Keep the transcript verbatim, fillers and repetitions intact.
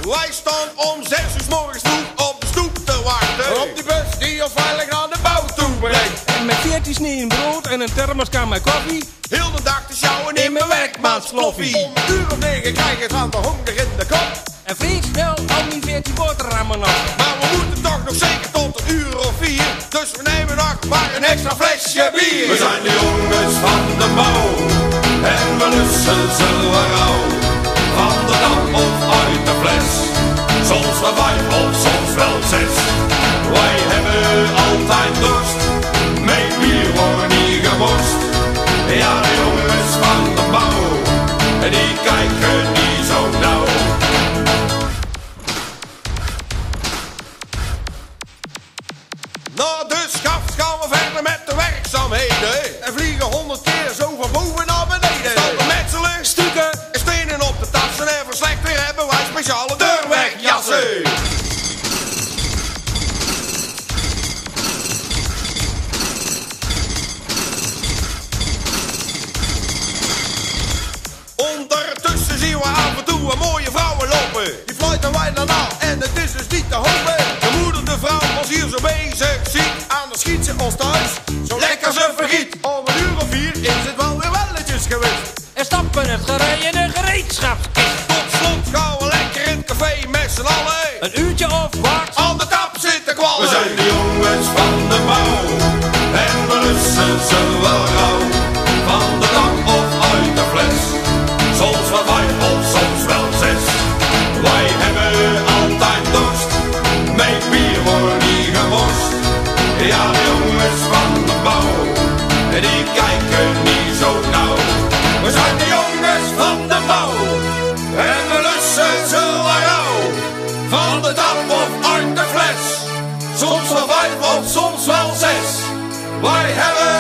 Wij staan om zes uur 's morgens vroeg op de stoep te wachten. Op die bus die ons veilig naar de bouw toe brengt. En met veertien sneeën brood en een thermoskan met koffie. Heel de dag te sjouwen in mijn werkmaansloffie. Om een uur of negen krijg je het aan de honger in de kop. En vreet snel al die veertien boterhammen nog. Maar we moeten toch nog zeker tot een uur of vier. Dus we nemen nog maar een extra flesje bier. We zijn de jongens van de bouw en we lussen ze wel rauw. Van de dam of uit de fles, soms wel vijf of soms wel zes. Wij hebben altijd dorst, met bier wordt niet geborst. Ja, de jongens van de bouw, die kijken niet zo nauw. Na de schaft gaan we verder met de werkzaamheden. En vliegen honderd keer zo van boven naar beneden. Staan we metselen, stukken en stenen op de tassen. En voor slecht weer hebben wij speciale deurwegjassen. Ondertussen zien we af en toe een mooie vrouwen lopen. Die fluiten wij dan na en het is dus niet te hopen. De moeder, de vrouw, als hier zo bezig ziet, aan de schiet ze ons thuis, zo lekker ze vergiet. Om een uur of vier is het wel weer welletjes geweest. En stappen het gerei in een gereedschapskist. Tot slot gaan we lekker in het café met z'n allen. Een uurtje of wat Aan de tap zitten kwallen. We zijn de jongens van de bouw en we lussen ze wel rauw. Van de dam of uit de fles, soms wel vijf of soms wel zes. Wij hebben altijd dorst, met bier wordt niet geborst. Ja, de jongens van de bouw, die kijken niet zo nauw. We zijn de jongens van de bouw en we lussen ze wel rauw. Van de dam of uit de fles, soms wel vijf of soms wel zes. Wij hebben